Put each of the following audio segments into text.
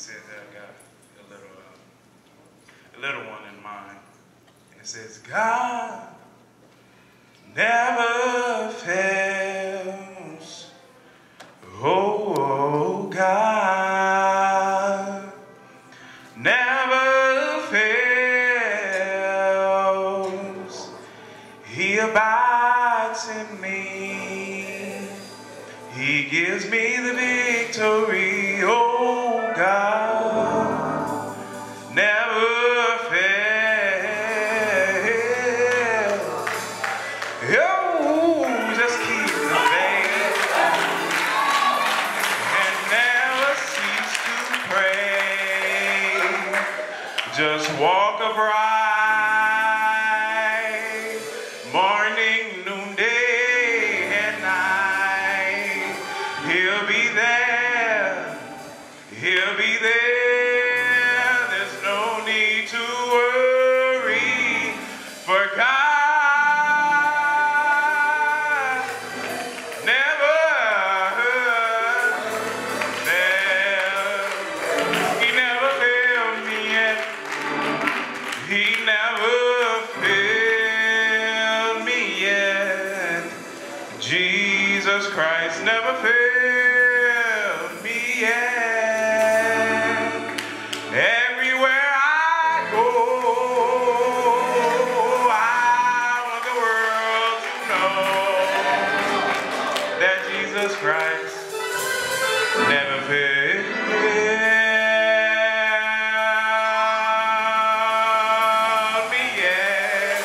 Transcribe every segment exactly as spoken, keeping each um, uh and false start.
said that I got a little, uh, a little one in mind. And it says, God never fails. Oh, oh God never fails. He abides in me. He gives me the victory. Oh, God never fails. Oh, just keep the faith and never cease to pray. Just walk upright, morning, noonday, and night. He'll be there. He'll be there. There's no need to worry, for God never fails. He never failed me yet. He never failed me yet. Jesus Christ never failed me yet. Everywhere I go, I want the world to know that Jesus Christ never failed me yet.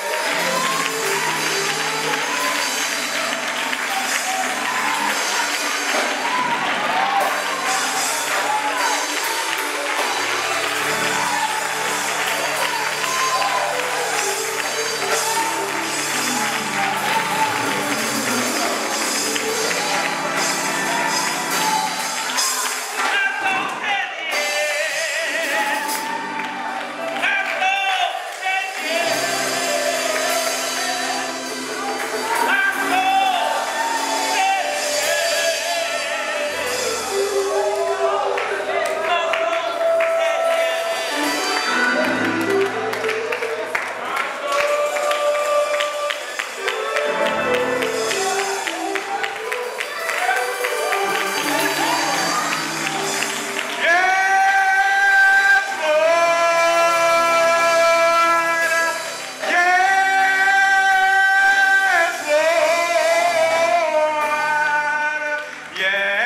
Yeah.